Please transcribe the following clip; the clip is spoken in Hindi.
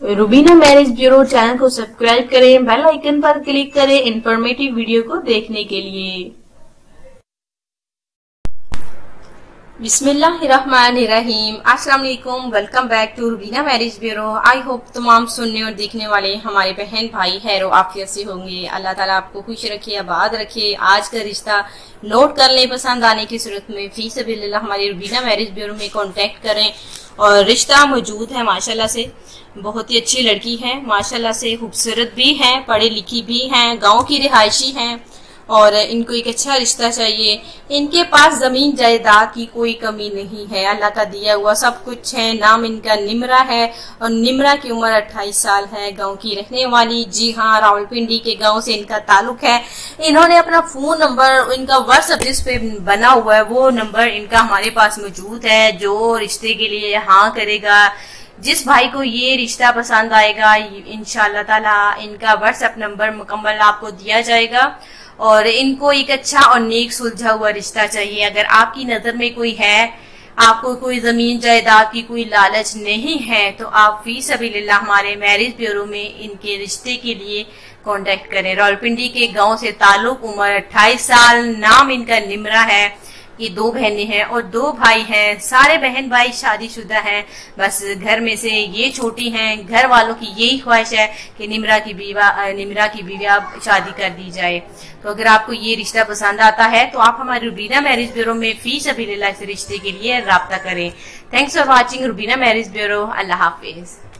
रुबीना मैरिज ब्यूरो चैनल को सब्सक्राइब करें, बेल आइकन पर क्लिक करें इंफॉर्मेटिव वीडियो को देखने के लिए। बिस्मिल्लाहिर्रहमानिर्रहीम। अस्सलाम वालेकुम, welcome back to Rubina marriage bureau. I hope तमाम सुनने और देखने वाले हमारे बहन भाई खैर आफियत से होंगे। अल्लाह ताला आपको खुश रखे, आबाद रखे। आज का रिश्ता नोट कर लें, पसंद आने की सूरत में फी सबिलिल्लाह हमारी रुबीना मैरिज ब्यूरो में कांटेक्ट करें। और रिश्ता मौजूद है, माशाल्लाह से बहुत ही अच्छी लड़की है, माशाल्लाह से खूबसूरत भी है, पढ़ी लिखी भी है, गांव की रिहायशी है और इनको एक अच्छा रिश्ता चाहिए। इनके पास जमीन जायदाद की कोई कमी नहीं है, अल्लाह का दिया हुआ सब कुछ है। नाम इनका निमरा है और निमरा की उम्र 28 साल है। गांव की रहने वाली, जी हाँ, रावलपिंडी के गांव से इनका ताल्लुक है। इन्होंने अपना फोन नंबर, इनका व्हाट्सएप जिस पे बना हुआ है वो नंबर इनका हमारे पास मौजूद है। जो रिश्ते के लिए हाँ करेगा, जिस भाई को ये रिश्ता पसंद आएगा, इंशाअल्लाह ताला इनका व्हाट्सएप नंबर मुकम्मल आपको दिया जाएगा। और इनको एक अच्छा और नेक सुलझा हुआ रिश्ता चाहिए। अगर आपकी नजर में कोई है, आपको कोई जमीन जायदाद की कोई लालच नहीं है, तो आप फी सबिलिल्लाह हमारे मैरिज ब्यूरो में इनके रिश्ते के लिए कांटेक्ट करें। रावलपिंडी के गांव से ताल्लुक, उम्र 28 साल, नाम इनका निमरा है। ये 2 बहनें हैं और 2 भाई हैं। सारे बहन भाई शादीशुदा हैं, बस घर में से ये छोटी हैं। घर वालों की यही ख्वाहिश है कि निमरा की बीवी शादी कर दी जाए। तो अगर आपको ये रिश्ता पसंद आता है तो आप हमारे रुबीना मैरिज ब्यूरो में फी सबिलिल्लाह इस रिश्ते के लिए राब्ता करें। Thanks for watching Rubina marriage bureau. अल्लाह हाफिज।